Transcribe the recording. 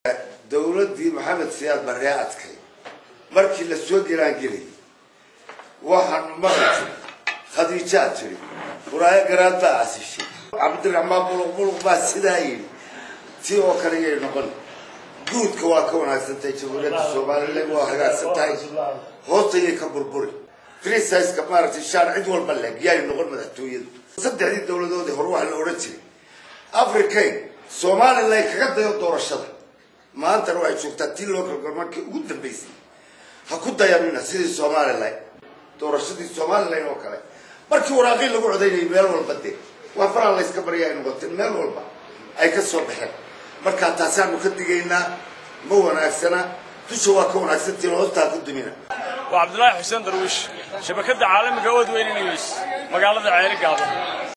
dowladii Maxamed Siyaad Barre adkay markii la soo giraangelay waxaan maqlay Khadiija tiri waraaya garaadba asishay Cabdiraxmaan Buluq baa sidaayay tii oo kale ay noqon guudka waa ka wanaagsantahay Jamhuuriyadda Soomaaliland waa hagaagsantahay hoostay ka burburi Princess ka maartay sharci walba la giyay noqon madaxtooyada saddexdii dowladoodii hore waxa la oran jiray Afrikay Soomaaliland kaga dayo doorashada maanta waxay joogtaa tii local government ugu dambeysay ha ku dayanina sidii Soomaaliland doorashadii Soomaaliland oo kale markii waraaqii lagu codeeyay meel walba de waa faral la iska bariyay noqotay meel walba ay ka soo baxeen marka taasaan ka digaynaa ma wanaagsana tusha waa ka wanaagsantii hoosta ku dumina وعبد الله حسين درويش شبكة عالم جواد وين نيوز مقالة عيال قابل